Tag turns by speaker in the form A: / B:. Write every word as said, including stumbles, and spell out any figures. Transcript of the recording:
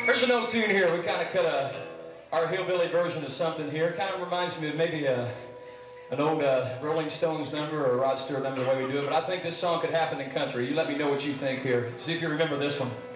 A: There's an old tune here. We kind of cut a, our hillbilly version of something here. It kind of reminds me of maybe a, an old uh, Rolling Stones number or a Rod Stewart number, the way we do it. But I think this song could happen in country. You let me know what you think here. See if you remember this one.